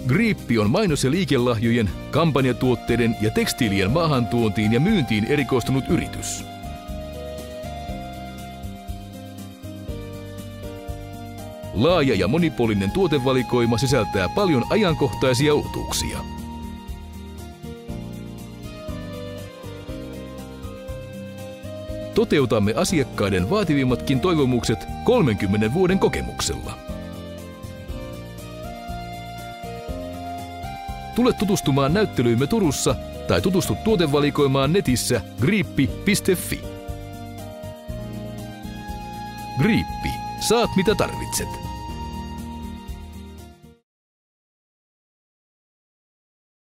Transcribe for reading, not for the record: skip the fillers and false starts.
Grippi on mainos- ja liikelahjojen, kampanjatuotteiden ja tekstiilien maahantuontiin ja myyntiin erikoistunut yritys. Laaja ja monipuolinen tuotevalikoima sisältää paljon ajankohtaisia uutuuksia. Toteutamme asiakkaiden vaativimmatkin toivomukset 30 vuoden kokemuksella. Tule tutustumaan näyttelyimme Turussa tai tutustu tuotevalikoimaan netissä grippi.fi. Grippi. Saat mitä tarvitset.